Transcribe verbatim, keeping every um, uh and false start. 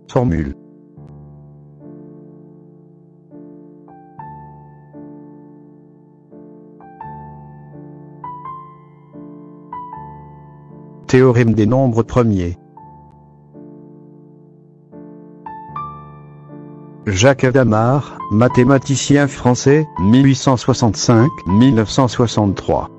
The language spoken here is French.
Formule. Théorème des nombres premiers. Jacques Hadamard, mathématicien français, mille huit cent soixante-cinq à mille neuf cent soixante-trois.